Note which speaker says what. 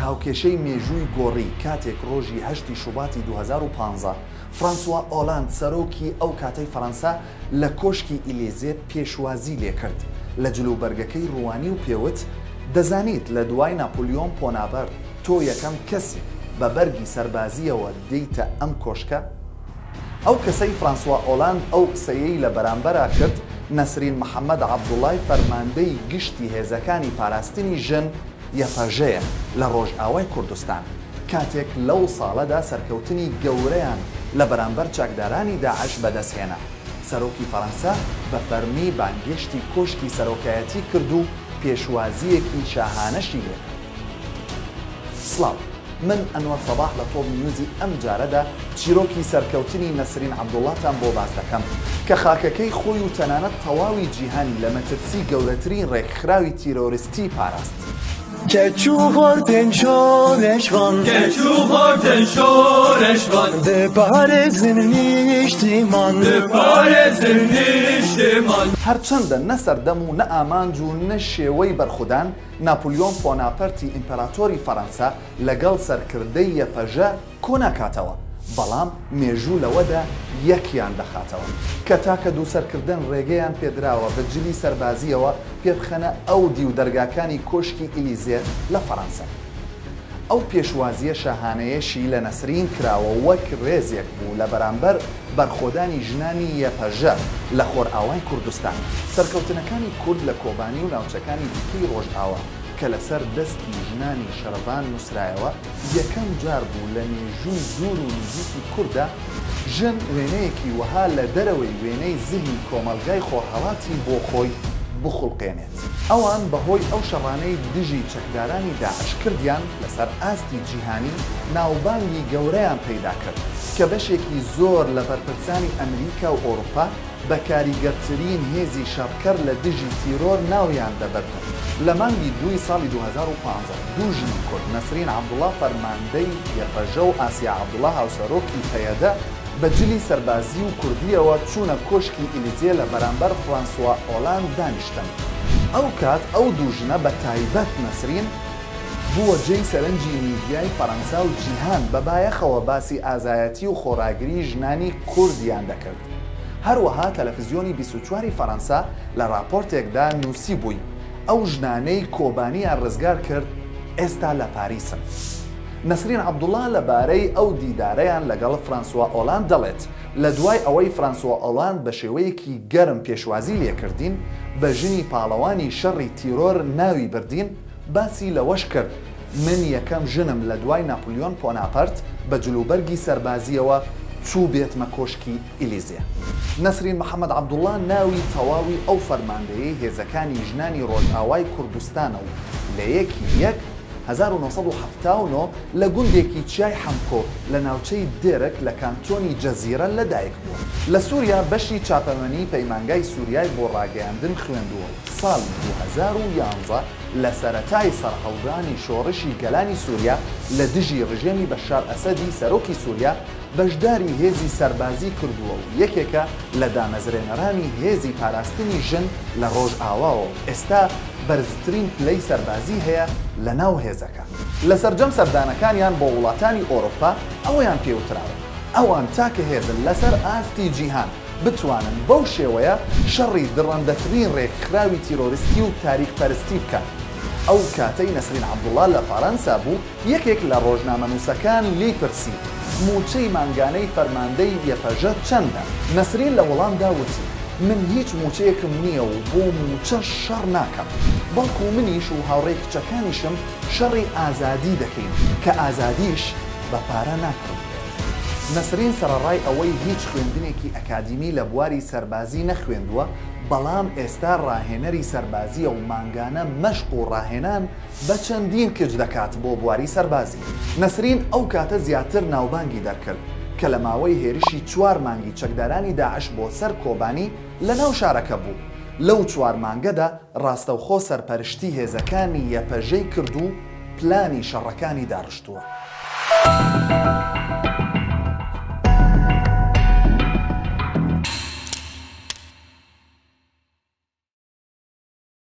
Speaker 1: هاوکێشەی مێژووی گۆڕی کاتێک ڕۆژی 8 شوباتی 2015 فرانسوا ئۆلاند سەرۆکی ئەو کاتەی فەڕەنسا لە کۆشکی ئیلێزێ پێشوازی لێکرد لە جلوبەرگەکەی ڕوانی و پێوت دەزانیت لە دوای ناپۆلیۆن بۆناپارت تۆ یەکەم کەسی بە بەرگی سەربازیەوە دێیتە ئەم کۆشکە؟ ئەو کەسەی فرانسوا ئۆلاند ئەو قسەیەی لە بەرامبەرا کرد نەسرین محەممەد عەبدوڵای فەرماندەی گشتی هێزەکانی پاراستنی ژن یەپەژەیە لە ڕۆژئاوای کوردستان کاتێک لەو ساڵەدا سەرکەوتنی گەورەیان لە بەرامبەر چاکدارانی داعش بەدەستهێنا. سەرۆکی فەڕەنسا بە فەرمی بانگێشتی کۆشکی سەرۆکایەتی کرد و پێشوازیەکی شاهانەشی لێ. سڵاو، من ئەنوەر سەباح لە تۆڵ نیوزی ئەم جارەدا چیرۆکی سەرکەوتنی نەسرین عەبدوڵاتان بۆ باس دەکەم کە خاکەکەی خۆی و تەنانەت تەواوی جیهانی لە مەترسی گەورەترین ڕێکخراوی تیرۆریستی پاراست.
Speaker 2: Keçuhorten şoreşvan
Speaker 3: Keçuhorten şoreşvan
Speaker 2: De parezin niştiman
Speaker 3: De parezin niştiman
Speaker 1: هەرچەندە نە سەردەم و نە ئامانج و نە شێوەی بەرخودان ناپۆلیۆن بۆناپەرتی ئیمپەراتۆری فەڕەنسا لەگەڵ سەرکردەی یەپەژە کۆناکاتەوە، بەڵام مێژوو لەوەدا یەکیان دەخاتەوە کە تاکە دوو سەرکردن ڕێگەیان پێدراوە بە جلی سەربازیەوە پێبخەنە ئەو دی و دەرگاکانی کۆشکی ئیلیزێ لە فەڕەنسا. ئەو پێشوازیە شاهانەیەشی لە نەسرین کراوە وەک ڕێزێک بوو لە بەرامبەر بەرخۆدانی ژنانی یەپەژە لە خۆرئاوای کوردستان. سەرکەوتنەکانی کورد لە کۆبانی و ناوچەکانی دیکەی ڕۆژئاوا کە لەسەر دەستی ژنانی شەرەبان نووسرایەوە یەکەم جار بوو لە مێژووی دوور و نزیکی کووردا ژن وێنەیەکی وەها لە دەرەوەی وێنەی زیهی کۆمەلگای خۆرهەڵاتی بۆ خۆی بخوڵقێنێت. ئەوان بەهۆی ئەو شەڕانەی دژی چەکدارانی داعش کردیان لەسەر ئاستی جیهانی ناوبانگی گەورەیان پەیدا کرد کە بەشێکی زۆر لە بەرپرسانی ئەمریکا و ئۆروپا بە کاریگەرترین هێزی شەڕکەر لە دژی تیرۆر ناویان دەبەردن. لە مانگی دوی ساڵی 2015 دوو ژنی کورد نەسرین عەبدوڵا فەرماندەی یەپەژە و ئاسیا عەبدوڵا هاوسەرۆکی پەیەدە بە جلی سەربازی و کوردیەوە چوونە کۆشکی ئیلیزێ لە بەرامبەر فرانسوا ئۆلاند دانیشتن. ئەو کات ئەو دوو ژنە بە تایبەت نەسرین بووە جێی سەرنجی میدیای فەڕەنسا و جیهان بە بایەخەوە باسی ئازایەتی و خۆراگری ژنانی کوردیان دەکرد. هەروەها تەلەڤیزیۆنی 24 فەڕەنسا لە راپۆرتێکدا نووسی بووی ئەو ژنانەی کۆبانیان ڕزگار کرد ئێستا لە پاریسن. نەسرین عەبدوڵا لەبارەی ئەو دیدارەیان لەگەڵ فرانسوا ئۆلاند دەڵێت لە دوای ئەوەی فرانسوا ئۆلاند بە شێوەیەکی گەرم پێشوازی لێکردین بە ژنی پاڵەوانی شەڕی تیرۆر ناوی بردین باسی لەوەش کرد من یەکەم ژنم لە دوای ناپۆلیۆن بۆناپەرت بە جلوبەرگی سەربازیەوە چوو بێتمە کۆشکی ئیلیزێ. نەسرین محەممەد عەبدوڵا ناوی تەواوی ئەو فەرماندەیەی هێزەکانی ژنانی ڕۆژئاوای کوردستانە و لە 1979 لە گوندێکی چیای حەمکۆ لە ناوچەی دێرەک لە کانتۆنی جەزیرە لەدایک بووە. لە سووریا بەشی چاپەمەنی پەیمانگای سووریای بۆ ڕاگەیاندن خوێندووە. ساڵی 2011 لە سەرەتای سەرهەڵدانی شۆڕشی گەلانی سووریا لە دژی ڕژێمی بەشار ئەسەدی سەرۆکی سووریا بەشداری هێزی سەربازی کردووە و یەکێکە لە دامەزرێنەرانی هێزی پاراستنی ژن لە ڕۆژئاواوە ئێستا بەرزترین پلەی سەربازی هەیە لە ناو هێزەکە. لە سەرجەم سەردانەکانیان بۆ وڵاتانی ئۆروپا ئەوەیان پێوتراوە ئەوان تاکە هێزن لەسەر ئاستی جیهان بتوانن بەو شێوەیە شەڕی دڕندەترین ڕێکخراوی تیرۆریستی و تاریخپەرستی بکەن. ئەو کاتەی نەسرین عەبدوڵا لە فەڕەنسا بوو یەکێک لە ڕۆژنامەنووسەکان لی پرسی موچەی مانگانەی فەرماندەی یەپەژە چەندە؟ نەسرین لە وەڵامدا وتی من هیچ موچەیەکم نییە و بۆ موچە شەڕ ناکەم، بەڵکو منیش و هاوڕێ کچەکانیشم شەڕی ئازادی دەکەین کە ئازادیش بە پارە ناکەم. نەسرین سەرەڕای ئەوەی هیچ خوێندنێکی ئەکادیمی لە بواری سەربازی نەخوێندووە، بەڵام ئێستا ڕاهێنەری سەربازیە و مانگانە مەشق و ڕاهێنان بە چەندین کچ دەکات بۆ بواری سەربازی. نەسرین ئەو کاتە زیاتر ناوبانگی دەرکرد کە لە ماوەی هێرشی 4 مانگی چەکدارانی داعش بۆ سەر کۆبانی لە ناو شارەکە بوو. لەو 4 مانگەدا ڕاستەوخۆ سەرپەرشتی هێزەکانی یەپەژەی کرد و پلانی شەڕەکانی داڕشتووە.